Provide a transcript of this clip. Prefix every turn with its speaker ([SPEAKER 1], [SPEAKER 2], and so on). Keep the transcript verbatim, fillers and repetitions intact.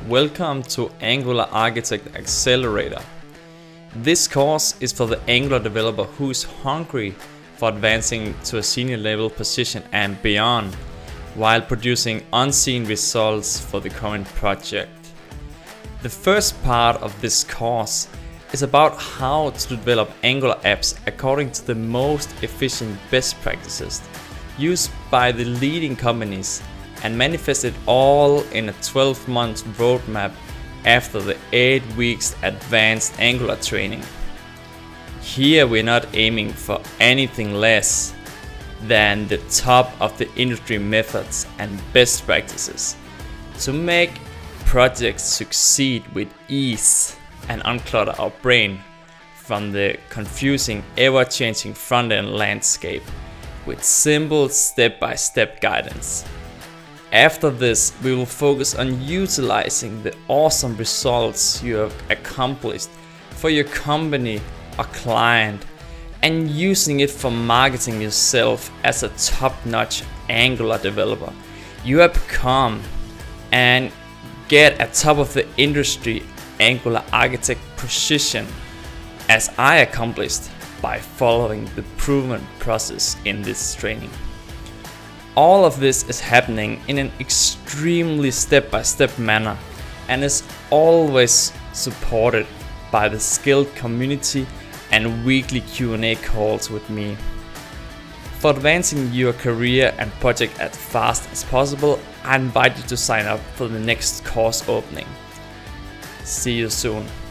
[SPEAKER 1] Welcome to Angular Architect Accelerator. This course is for the Angular developer who is hungry for advancing to a senior level position and beyond, while producing unseen results for the current project. The first part of this course is about how to develop Angular apps according to the most efficient best practices used by the leading companies, and manifest it all in a twelve month roadmap after the eight weeks advanced Angular training. Here we're not aiming for anything less than the top of the industry methods and best practices to make projects succeed with ease and unclutter our brain from the confusing, ever-changing front-end landscape with simple step-by-step guidance. After this, we will focus on utilizing the awesome results you have accomplished for your company or client and using it for marketing yourself as a top-notch Angular developer you have become, and get a top of the industry Angular architect position as I accomplished by following the proven process in this training. All of this is happening in an extremely step-by-step manner and is always supported by the skilled community and weekly Q and A calls with me. For advancing your career and project as fast as possible, I invite you to sign up for the next course opening. See you soon.